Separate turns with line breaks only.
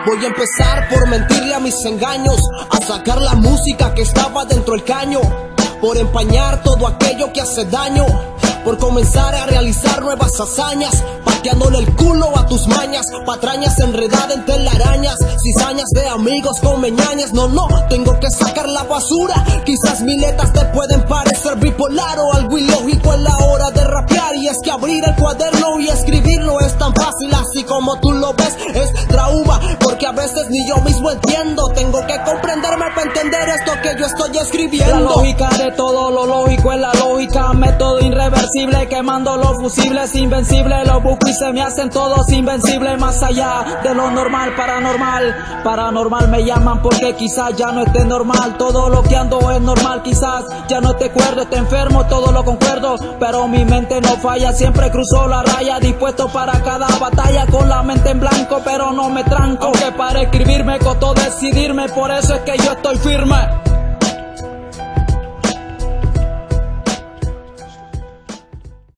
Voy a empezar por mentirle a mis engaños, a sacar la música que estaba dentro del caño, por empañar todo aquello que hace daño, por comenzar a realizar nuevas hazañas, pateándole el culo a tus mañas, patrañas enredadas en telarañas, cizañas de amigos con meñañas. No, tengo que sacar la basura. Quizás mis letras te pueden parecer bipolar o algo ilógico en la hora de rapear, y es que abrir el cuaderno y escribirlo es tan fácil así como tú lo ves. Es trauma, porque a veces ni yo mismo entiendo. Tengo que comprenderme para entender esto que yo estoy escribiendo.
La lógica de todo lo lógico es la lógica, método irreversible, quemando los fusibles invencibles. Los busco y se me hacen todos invencibles, más allá de lo normal, paranormal. Paranormal me llaman porque quizás ya no esté normal. Todo lo que ando es normal, quizás ya no te acuerdo, esté enfermo, todo lo concuerdo, pero mi mente no falla, siempre cruzó la raya, dispuesto para cada batalla, con la mente en blanco, pero no me tranco. Aunque para escribir me costó decidirme, por eso es que yo estoy firme.